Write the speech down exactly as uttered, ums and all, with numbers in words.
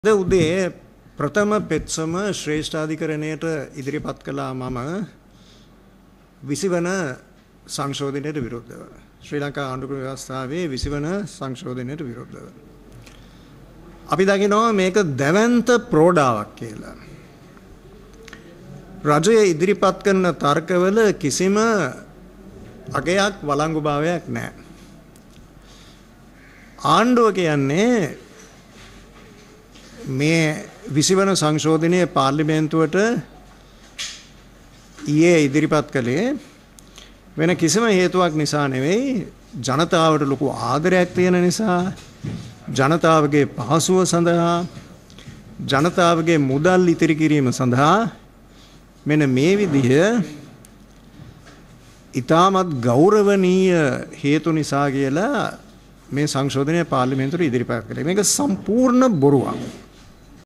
ද උදේ ප්‍රථම පෙත්සම ශ්‍රේෂ්ඨාධිකරණයට ඉදිරිපත් කළා මම විසි වන සංශෝධනයට විරුද්ධව ශ්‍රී ලංකා ආණ්ඩුක්‍රම ව්‍යවස්ථාවේ විසි වන සංශෝධනයට විරුද්ධව අපි දකිනවා මේක දැවැන්ත ප්‍රෝඩාවක් කියලා. රජය ඉදිරිපත් කරන තර්කවල කිසිම අගයක් වළංගුභාවයක් නැහැ. ආණ්ඩුව කියන්නේ මේ විසි වන සංශෝධනයේ පාර්ලිමේන්තුවට ඊයේ ඉදිරිපත් කළේ වෙන කිසිම හේතුවක් නිසා නෙවෙයි, ජනතාවට ලොකු ආදරයක් තියෙන නිසා, ජනතාවගේ පහසුව සඳහා, ජනතාවගේ මුදල් ඉතිරි කිරීම සඳහා මෙන්න මේ විදිහ ඉතාමත් ගෞරවනීය හේතු නිසා කියලා මේ සංශෝධනය පාර්ලිමේන්තුවට ඉදිරිපත් කළේ. මේක සම්පූර්ණ බොරුවක්.